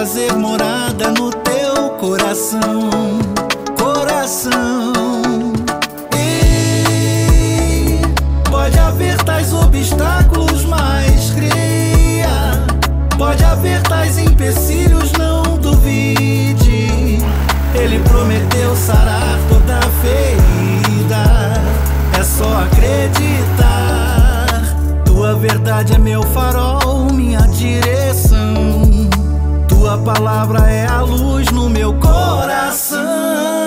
fazer morada no teu coração, coração. E pode haver tais obstáculos, mas creia. Pode haver tais empecilhos, não duvide. Ele prometeu sarar toda ferida, é só acreditar. Tua verdade é meu farol, minha direção. Tua palavra é a luz no meu coração.